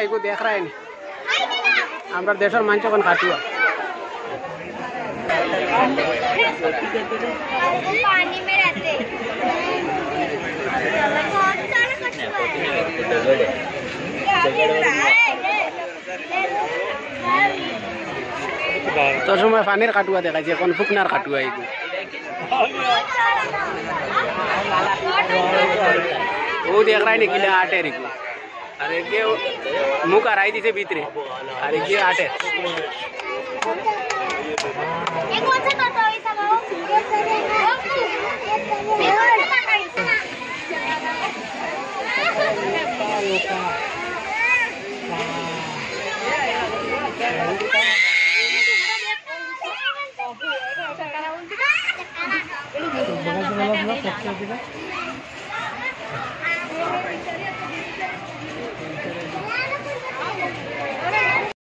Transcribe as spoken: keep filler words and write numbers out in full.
को देख रहा है नहीं हमारा देश और मांचो कौन खाटुआ पानी में रहते तो समय पानी खाटुआ देखा जे कौन फुकनार खाटुआ है वो देख रहा है नहीं किला आटे रे को अरे के मुंह का राई दिसे भीतरे अरे के आटे एक कौन सा टोटो ऐसा बाबू